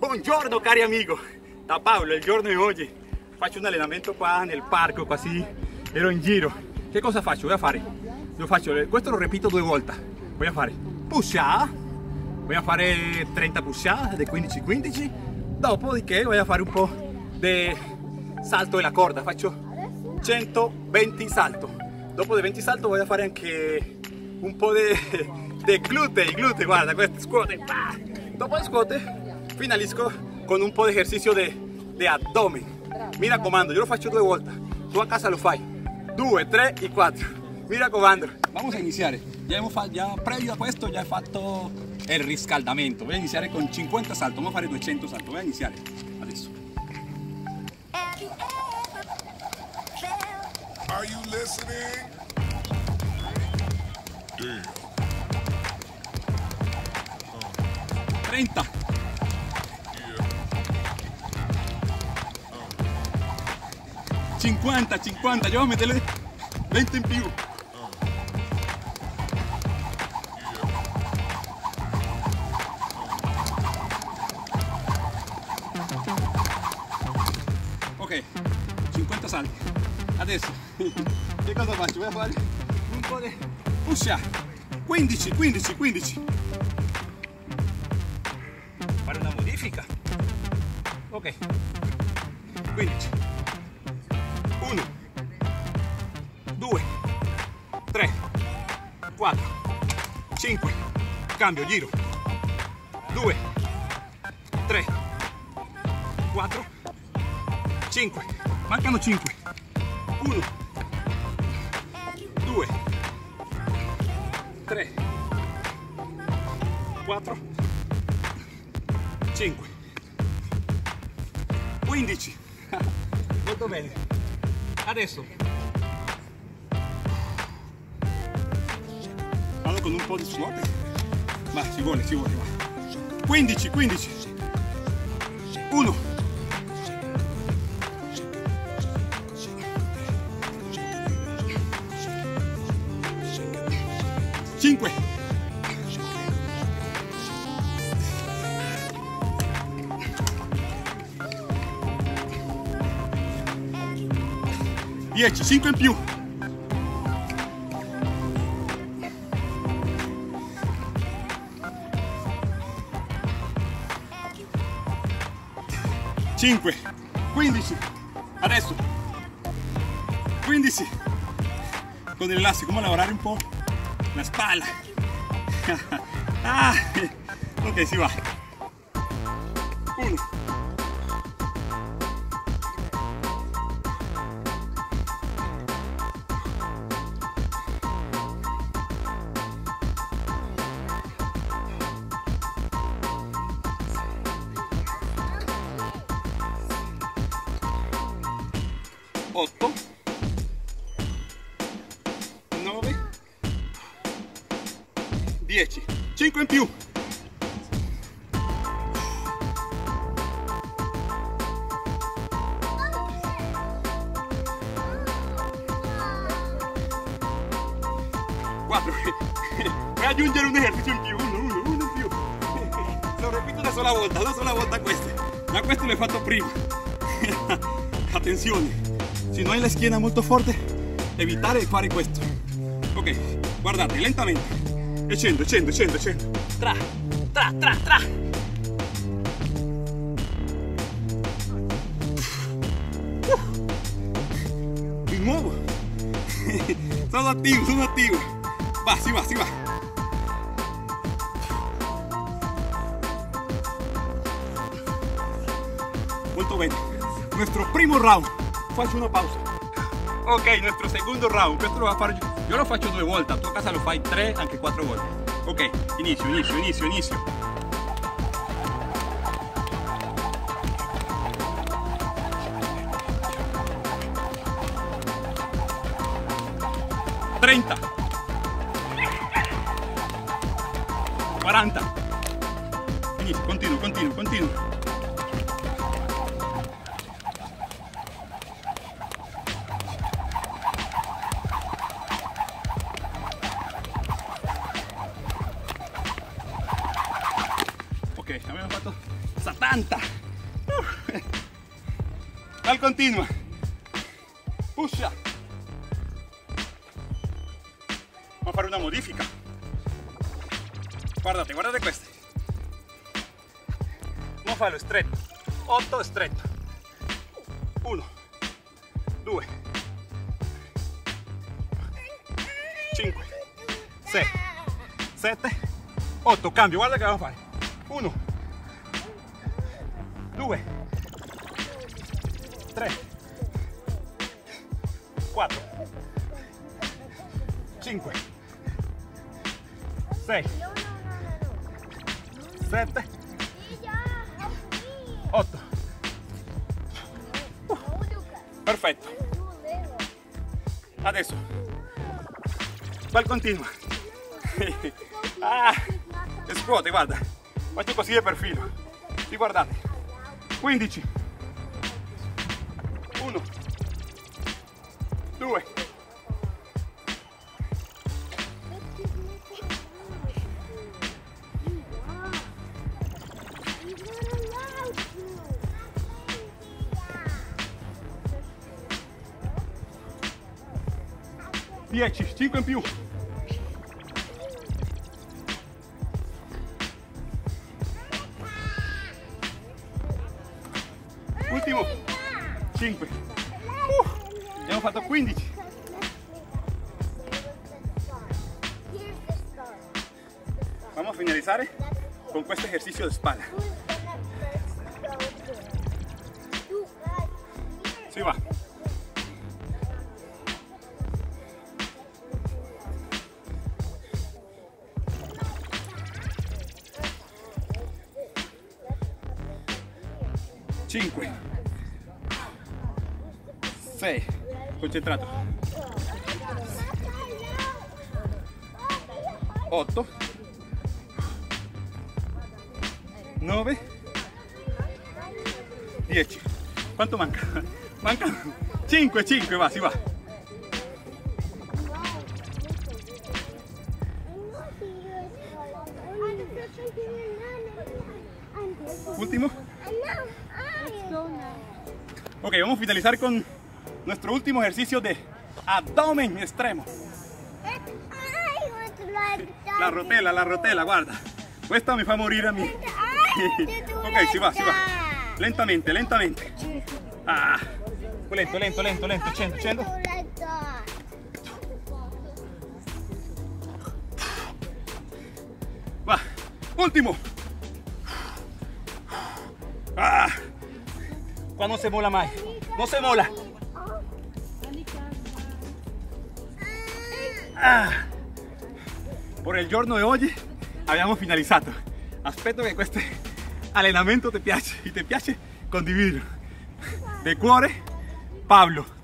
Buongiorno cari amici, da Paolo, il giorno di oggi faccio un allenamento qua nel parco, così ero in giro. Che cosa faccio? Questo lo ripeto 2 volte. Voy a fare push-up, voy a fare 30 push-up di 15-15, dopodiché voy a fare un po' di salto della corda, faccio 120 salto. Dopo di 20 salto voy a fare anche un po' di glutei, guarda, queste scuote. Dopo le scuote finalizco con un po' di esercizio di addome. Mi raccomando, io lo faccio 2 volte, tu a casa lo fai 2, 3 e 4. Mi raccomando. Vamos a iniziare. Ya previo a questo già ho fatto il riscaldamento. Voy a iniziare con 50 salto, vamos a fare 200 salto. Voy a iniziare adesso. Are you listening? Damn. 30. 50, io voy a meterle 20 in più. Ok, 50 salti. Adesso, che cosa faccio? Voy a fare un po' di push-up. 15. Fare una modifica. Ok, 15. 1, 2, 3, 4, 5, cambio, giro, 2, 3, 4, 5, mancano 5, 1, 2, 3, 4, 5, 15, molto bene. Adesso vado con un po' di scuote, ma ci vuole, va. 15, 1, 5, 10, 5 in più. 5, 15, adesso 15, con l'elastico, vamos a lavorare un po' la spalla. Ok, si va. 1, 8, 9, 10, 5 in più. Voy a aggiungere un esercizio in più, uno in più. Lo ripeto una sola volta queste. Ma questo l'ho fatto prima. Attenzione. Se non hai la schiena molto forte, evitare di fare questo. Ok, guardate, lentamente. E 100. Tra. Di nuovo. Sono attivo. Va, si va. Molto bene. Nuestro primo round. Faccio una pausa. Ok, nuestro secondo round. Questo lo va a fare io lo faccio 2 volte, tu a casa lo fai 3, anche 4 volte. Ok, inizio. 30, 40. Inizio, continuo. 70, 80. Al continuo. Push up. Vamos a fare una modifica. Guardate, guardate queste. Vamos a farlo stretto. 8 stretto. 1, 2, 5, 6, 7, 8. Cambio, guarda che vamos a fare. 1, 2, 3, 4, 5, 6, 7, 8. Perfetto. Adesso va al continuo. Esplode, guarda. Faccio così di perfilo. Sì, guardate. 15. 1, 2, 10, 5 in più. Ultimo. 5. Abbiamo fatto 15. Vamos a finalizar con questo ejercicio de espalda. Sí, va. Cinque, 6, concentrato, 8, 9, 10. ¿Cuánto manca? Manca 5, 5, va, si va. Último. Ok, vamos a finalizar con nuestro último ejercicio de abdomen extremo. La rotella, guarda. Questa mi fa morire a mí. Ok, si va, si va. Lentamente, lentamente. Lento, scendo. Va, último. Qua non si mola mai, non si mola. Por il giorno di oggi abbiamo finalizzato. Aspetto che questo allenamento ti piace e ti piace condividerlo. De cuore, Pablo.